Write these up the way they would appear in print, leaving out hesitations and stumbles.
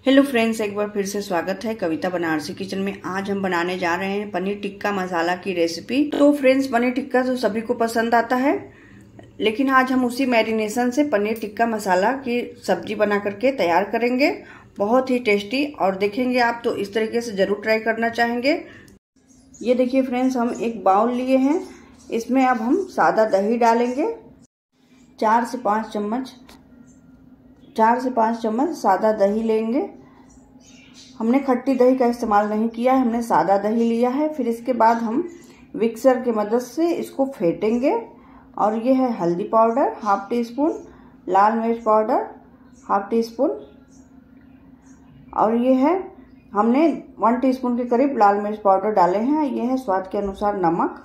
Hello friends, एक बार फिर से स्वागत है कविता बनारसी किचन में। आज हम बनाने जा रहे हैं पनीर टिक्का मसाला की रेसिपी। तो फ्रेंड्स, पनीर टिक्का तो सभी को पसंद आता है, लेकिन आज हम उसी मैरिनेशन से पनीर टिक्का मसाला की सब्जी बना करके तैयार करेंगे। बहुत ही टेस्टी, और देखेंगे आप तो इस तरीके से जरूर ट्राई करना चाहेंगे। ये देखिए फ्रेंड्स, हम एक बाउल लिए हैं। इसमें अब हम सादा दही डालेंगे। 4 से 5 चम्मच सादा दही लेंगे। हमने खट्टी दही का इस्तेमाल नहीं किया है, हमने सादा दही लिया है। फिर इसके बाद हम मिक्सर की मदद से इसको फेंटेंगे। और ये है हल्दी पाउडर ½ टी स्पून, लाल मिर्च पाउडर ½ टी स्पून, और ये है हमने 1 टीस्पून के करीब लाल मिर्च पाउडर डाले हैं। ये है स्वाद के अनुसार नमक।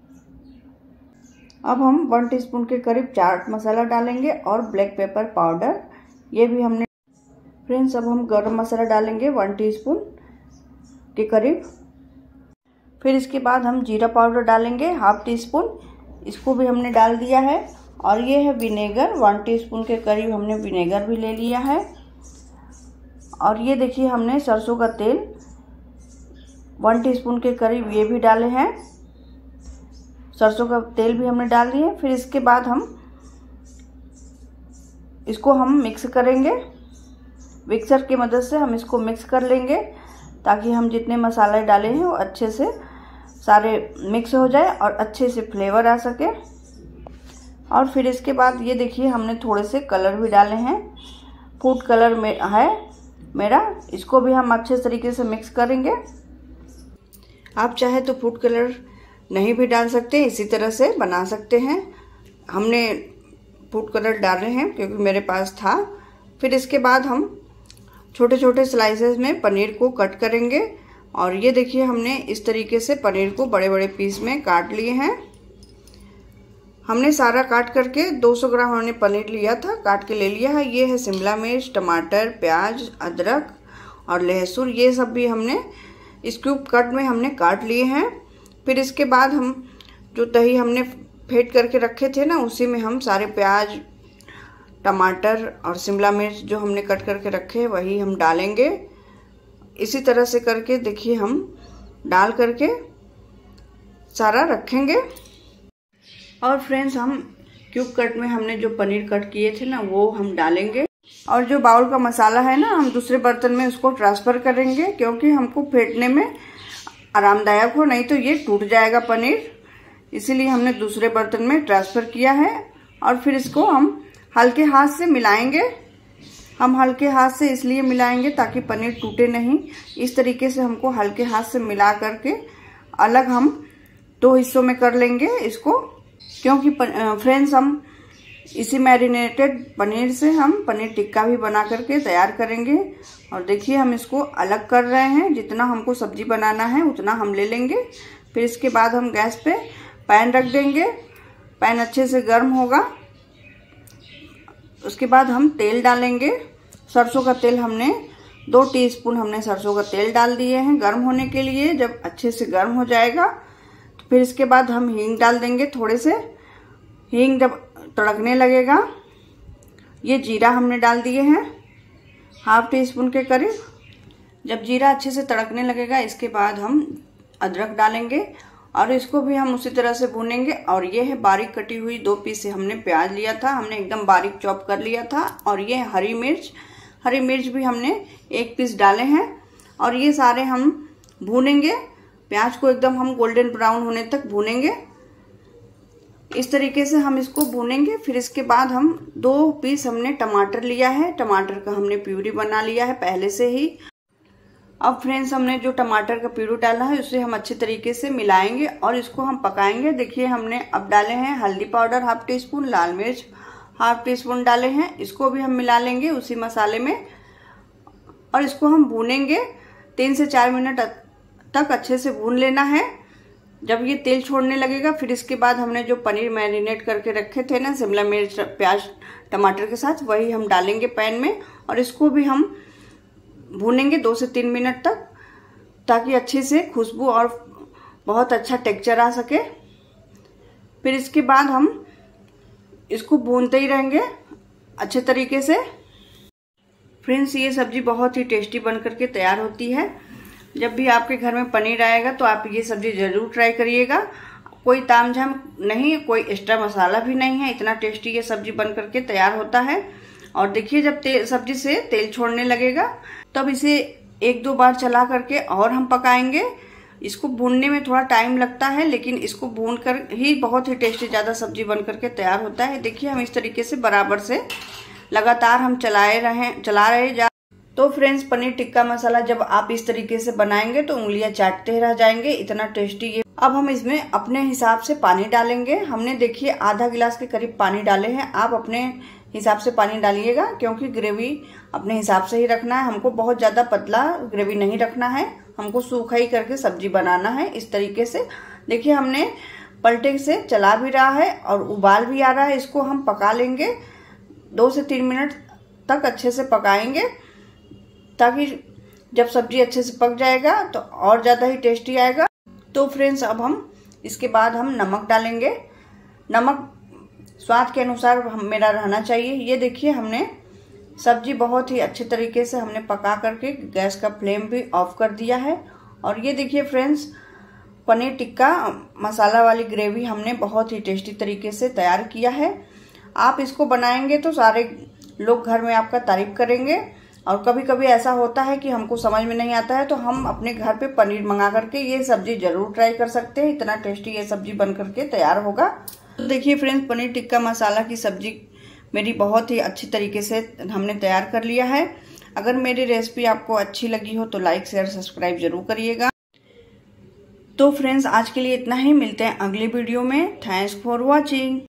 अब हम 1 टीस्पून के करीब चाट मसाला डालेंगे और ब्लैक पेपर पाउडर, ये भी हमने। फ्रेंड्स, अब हम गरम मसाला डालेंगे 1 टीस्पून के करीब। फिर इसके बाद हम जीरा पाउडर डालेंगे ½ टीस्पून, इसको भी हमने डाल दिया है। और ये है विनेगर 1 टीस्पून के करीब, हमने विनेगर भी ले लिया है। और ये देखिए हमने सरसों का तेल 1 टीस्पून के करीब ये भी डाले हैं। सरसों का तेल भी हमने डाल दिया। फिर इसके बाद हम इसको मिक्स करेंगे। मिक्सर की मदद से हम इसको मिक्स कर लेंगे, ताकि हम जितने मसाले डाले हैं वो अच्छे से सारे मिक्स हो जाए और अच्छे से फ्लेवर आ सके। और फिर इसके बाद ये देखिए हमने थोड़े से कलर भी डाले हैं। फूड कलर में है मेरा, इसको भी हम अच्छे तरीके से मिक्स करेंगे। आप चाहे तो फूड कलर नहीं भी डाल सकते, इसी तरह से बना सकते हैं। हमने फूड कलर डाले हैं क्योंकि मेरे पास था। फिर इसके बाद हम छोटे छोटे स्लाइसेस में पनीर को कट करेंगे। और ये देखिए हमने इस तरीके से पनीर को बड़े बड़े पीस में काट लिए हैं। हमने सारा काट करके 200 ग्राम हमने पनीर लिया था, काट के ले लिया है। ये है शिमला मिर्च, टमाटर, प्याज, अदरक और लहसुन, ये सब भी हमने इस क्यूब कट में हमने काट लिए हैं। फिर इसके बाद हम जो दही हमने फेंट करके रखे थे ना, उसी में हम सारे प्याज, टमाटर और शिमला मिर्च जो हमने कट करके रखे हैं वही हम डालेंगे। इसी तरह से करके देखिए हम डाल करके सारा रखेंगे। और फ्रेंड्स, हम क्यूब कट में हमने जो पनीर कट किए थे ना, वो हम डालेंगे। और जो बाउल का मसाला है ना, हम दूसरे बर्तन में उसको ट्रांसफ़र करेंगे, क्योंकि हमको फेंटने में आरामदायक हो, नहीं तो ये टूट जाएगा पनीर। इसीलिए हमने दूसरे बर्तन में ट्रांसफ़र किया है। और फिर इसको हम हल्के हाथ से मिलाएंगे। हम हल्के हाथ से इसलिए मिलाएंगे ताकि पनीर टूटे नहीं। इस तरीके से हमको हल्के हाथ से मिला करके अलग हम 2 हिस्सों में कर लेंगे इसको, क्योंकि फ्रेंड्स हम इसी मैरिनेटेड पनीर से हम पनीर टिक्का भी बना करके तैयार करेंगे। और देखिए हम इसको अलग कर रहे हैं। जितना हमको सब्जी बनाना है उतना हम ले लेंगे। फिर इसके बाद हम गैस पे पैन रख देंगे। पैन अच्छे से गर्म होगा। उसके बाद हम तेल डालेंगे। सरसों का तेल हमने 2 टीस्पून हमने सरसों का तेल डाल दिए हैं गर्म होने के लिए। जब अच्छे से गर्म हो जाएगा तो फिर इसके बाद हम हींग डाल देंगे। थोड़े से हींग जब तड़कने लगेगा, ये जीरा हमने डाल दिए हैं ½ टीस्पून के करीब। जब जीरा अच्छे से तड़कने लगेगा, इसके बाद हम अदरक डालेंगे और इसको भी हम उसी तरह से भूनेंगे। और ये है बारीक कटी हुई 2 पीस से हमने प्याज लिया था, हमने एकदम बारीक चॉप कर लिया था। और ये हरी मिर्च भी हमने 1 पीस डाले हैं। और ये सारे हम भूनेंगे। प्याज को एकदम हम गोल्डन ब्राउन होने तक भूनेंगे। इस तरीके से हम इसको भूनेंगे। फिर इसके बाद हम 2 पीस हमने टमाटर लिया है। टमाटर का हमने प्यूरी बना लिया है पहले से ही। अब फ्रेंड्स, हमने जो टमाटर का प्यूरी डाला है उसे हम अच्छे तरीके से मिलाएंगे और इसको हम पकाएंगे। देखिए हमने अब डाले हैं हल्दी पाउडर ½ टीस्पून, लाल मिर्च ½ टीस्पून डाले हैं। इसको भी हम मिला लेंगे उसी मसाले में और इसको हम भूनेंगे। 3 से 4 मिनट तक अच्छे से भून लेना है। जब ये तेल छोड़ने लगेगा, फिर इसके बाद हमने जो पनीर मैरिनेट करके रखे थे ना, शिमला मिर्च, प्याज, टमाटर के साथ, वही हम डालेंगे पैन में। और इसको भी हम भूनेंगे 2 से 3 मिनट तक, ताकि अच्छे से खुशबू और बहुत अच्छा टेक्सचर आ सके। फिर इसके बाद हम इसको भूनते ही रहेंगे अच्छे तरीके से। फ्रेंड्स, ये सब्जी बहुत ही टेस्टी बन करके तैयार होती है। जब भी आपके घर में पनीर आएगा तो आप ये सब्जी जरूर ट्राई करिएगा। कोई तामझाम नहीं, कोई एक्स्ट्रा मसाला भी नहीं है, इतना टेस्टी ये सब्जी बन करके तैयार होता है। और देखिए, जब सब्जी से तेल छोड़ने लगेगा तब इसे 1-2 बार चला करके और हम पकाएंगे। इसको भूनने में थोड़ा टाइम लगता है, लेकिन इसको भून कर ही बहुत ही टेस्टी ज़्यादा सब्जी बन करके तैयार होता है। देखिए, हम इस तरीके से बराबर से लगातार हम चला रहे जा। तो फ्रेंड्स, पनीर टिक्का मसाला जब आप इस तरीके से बनाएंगे तो उंगलियां चाटते रह जाएंगे, इतना टेस्टी ये। अब हम इसमें अपने हिसाब से पानी डालेंगे। हमने देखिए आधा गिलास के करीब पानी डाले हैं। आप अपने हिसाब से पानी डालिएगा, क्योंकि ग्रेवी अपने हिसाब से ही रखना है। हमको बहुत ज़्यादा पतला ग्रेवी नहीं रखना है, हमको सूखा ही करके सब्जी बनाना है। इस तरीके से देखिए, हमने पलटे से चला भी रहा है और उबाल भी आ रहा है। इसको हम पका लेंगे, 2 से 3 मिनट तक अच्छे से पकाएंगे, ताकि जब सब्जी अच्छे से पक जाएगा तो और ज़्यादा ही टेस्टी आएगा। तो फ्रेंड्स, अब हम इसके बाद हम नमक डालेंगे। नमक स्वाद के अनुसार मेरा रहना चाहिए। ये देखिए, हमने सब्जी बहुत ही अच्छे तरीके से हमने पका करके गैस का फ्लेम भी ऑफ कर दिया है। और ये देखिए फ्रेंड्स, पनीर टिक्का मसाला वाली ग्रेवी हमने बहुत ही टेस्टी तरीके से तैयार किया है। आप इसको बनाएंगे तो सारे लोग घर में आपका तारीफ करेंगे। और कभी कभी ऐसा होता है कि हमको समझ में नहीं आता है, तो हम अपने घर पे पनीर मंगा करके ये सब्जी जरूर ट्राई कर सकते हैं। इतना टेस्टी ये सब्जी बन करके तैयार होगा। तो देखिए फ्रेंड्स, पनीर टिक्का मसाला की सब्जी मेरी बहुत ही अच्छी तरीके से हमने तैयार कर लिया है। अगर मेरी रेसिपी आपको अच्छी लगी हो तो लाइक, शेयर, सब्सक्राइब जरूर करिएगा। तो फ्रेंड्स, आज के लिए इतना ही। मिलते हैं अगली वीडियो में। Thanks for watching.